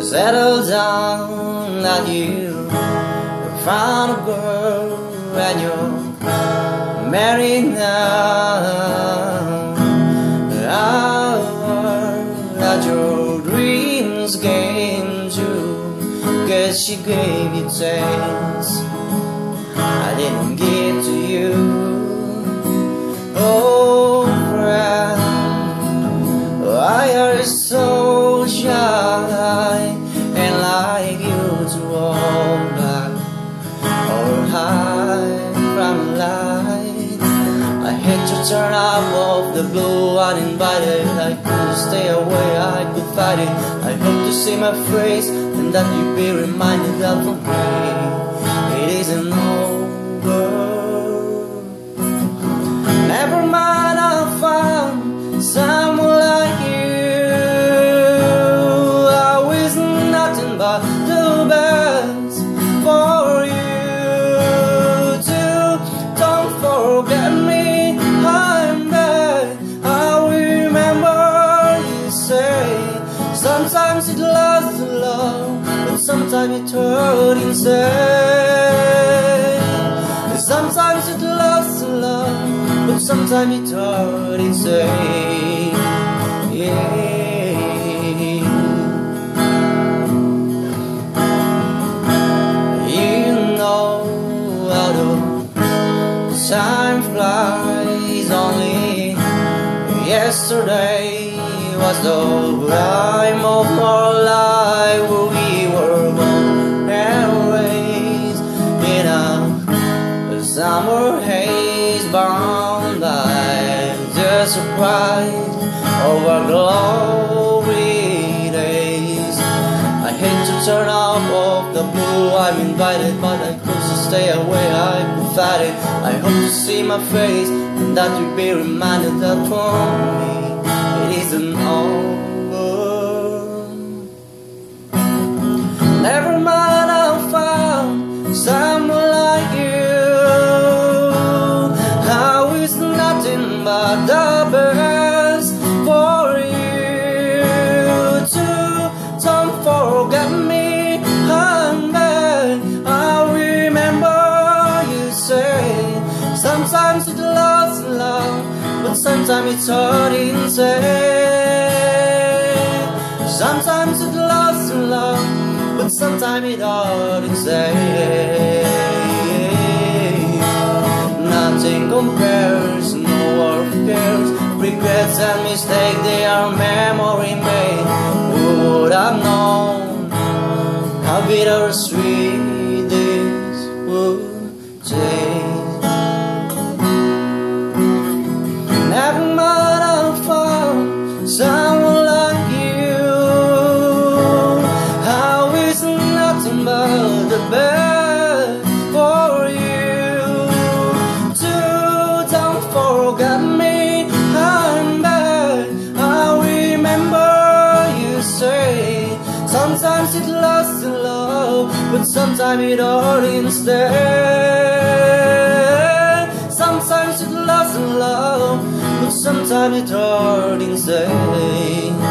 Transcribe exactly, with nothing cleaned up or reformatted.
settle down that you found a girl and you're married now. I heard that your dreams came true, guess she gave you chance I didn't give to you. Oh friend, why are you so shy and like you to hold back or hide from light? I hate to turn out of the blue uninvited. I could stay away, I could fight it. I hope to see my face and that you be reminded that for me it isn't over. Never mind, I found someone like you. I wish nothing but the best for you too. Don't forget me, I'm there. I remember you say sometimes it lasts long, but sometimes it hurts inside. Sometimes it lasts long, but sometimes it hurts inside. Yeah. You know how the time flies. Only yesterday was the time of our life where we were born and raised in a summer haze, bound by the surprise of our glory days. I hate to turn off of the blue, I'm invited, but I could stay away, I could fight it. I hope to see my face and that you be reminded that for me it isn't over. Never mind, I found someone like you. How is nothing but the best for you too. Don't forget me, I'm there. I remember you say sometimes it lasts long, but sometimes it's hard inside. Sometimes it lasts long, but sometimes it's hard inside. Nothing compares, no war cares. Regrets and mistakes, they are memory made. Who would have known how bitter sweet this would taste? Never mind, I found someone like you. How is nothing but the best for you too. Don't forget me, I'm back. I remember you say sometimes it lasts in love, but sometimes it hurts instead. Sometimes it lasts in love, but sometimes it hurts inside.